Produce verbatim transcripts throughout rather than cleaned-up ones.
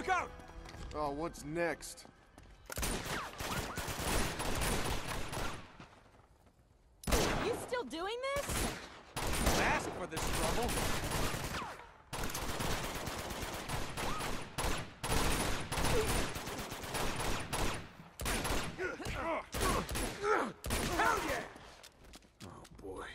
Look out! Oh, what's next? You still doing this? Ask for this trouble. Hell yeah! Oh, boy.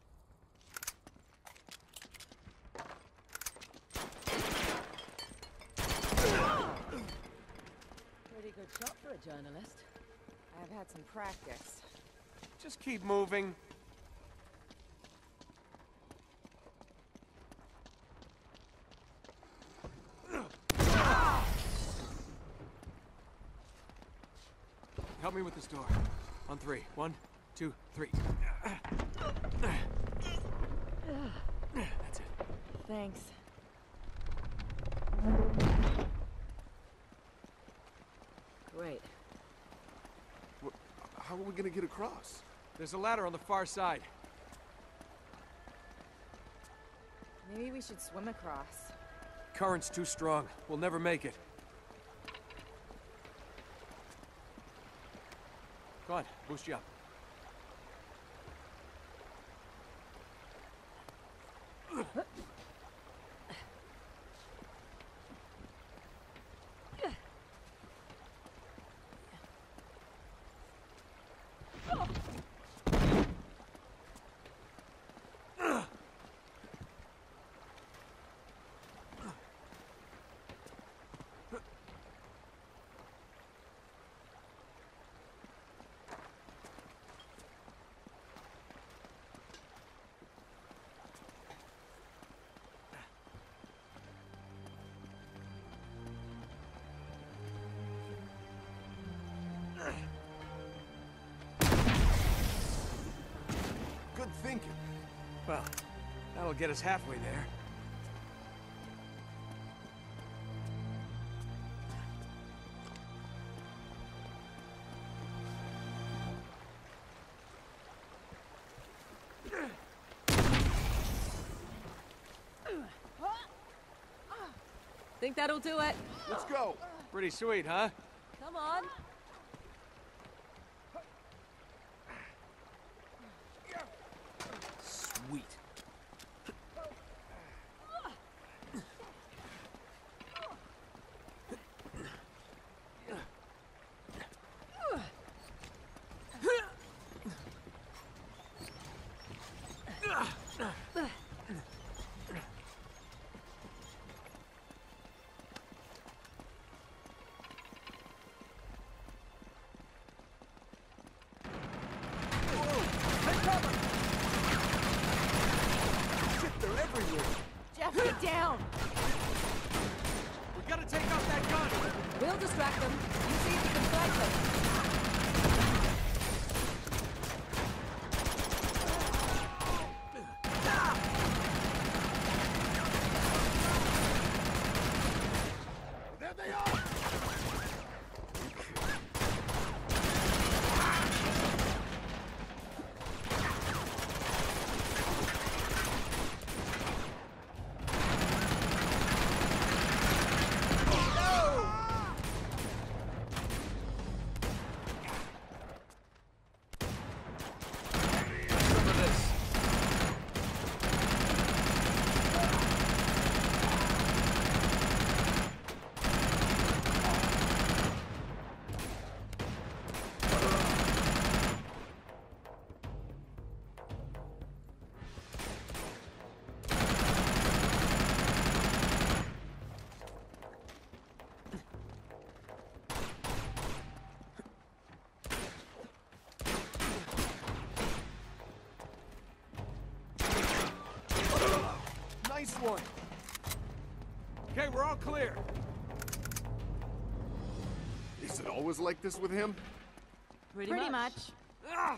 Pretty good shot for a journalist. I've had some practice. Just keep moving. Help me with this door. On three. One, two, three. That's it. Thanks. Great. Wh- How are we gonna get across? There's a ladder on the far side. Maybe we should swim across. Current's too strong. We'll never make it. Come on, boost you up. Good thinking. Well, that'll get us halfway there. Think that'll do it? Let's go. Pretty sweet, huh? Come on. Sweet. Jeff, get down! We gotta take out that gun! We'll distract them. You see if you can flank them. There they are! Remember this. Nice one. Okay, we're all clear. Is it always like this with him? Pretty, Pretty much. Ah!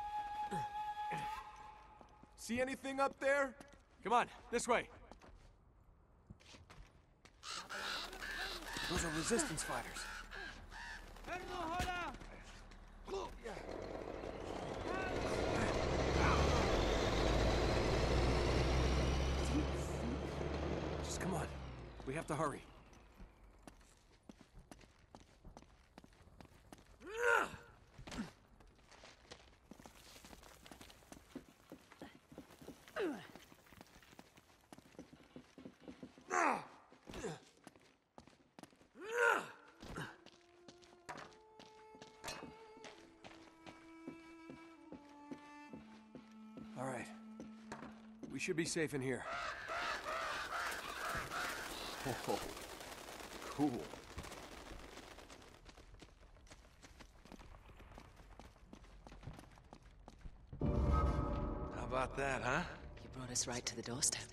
See anything up there? Come on, this way. Those are resistance fighters. Just come on. We have to hurry. All right. We should be safe in here. Oh, cool. How about that, huh? You brought us right to the doorstep.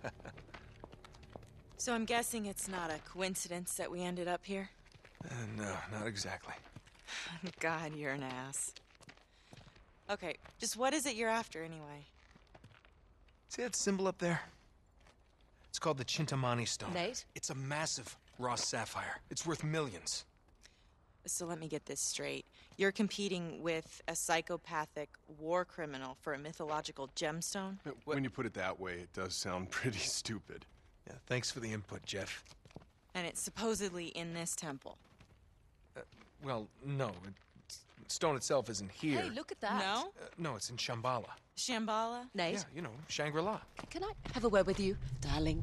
So I'm guessing it's not a coincidence that we ended up here? Uh, no, not exactly. God, you're an ass. Okay, just what is it you're after anyway? See that symbol up there? It's called the Chintamani Stone. Nate? It's a massive raw sapphire. It's worth millions. So let me get this straight. You're competing with a psychopathic war criminal for a mythological gemstone? When you put it that way, it does sound pretty stupid. Yeah, thanks for the input, Jeff. And it's supposedly in this temple. Well, no. It, stone itself isn't here. Hey, look at that. No? Uh, no, it's in Shambhala. Shambhala? Nate, Yeah, you know, Shangri-La. can I have a word with you, darling?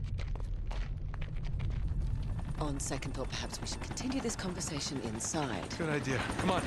On second thought, perhaps we should continue this conversation inside. Good idea. Come on.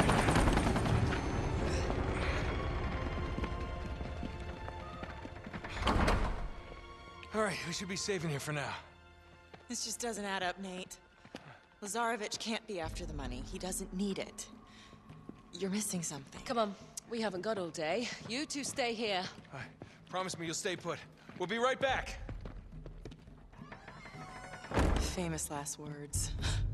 All right, we should be safe in here for now. This just doesn't add up, Nate. Lazarevich can't be after the money. He doesn't need it. You're missing something. Come on, we haven't got all day. You two stay here. All right, promise me you'll stay put. We'll be right back. Famous last words.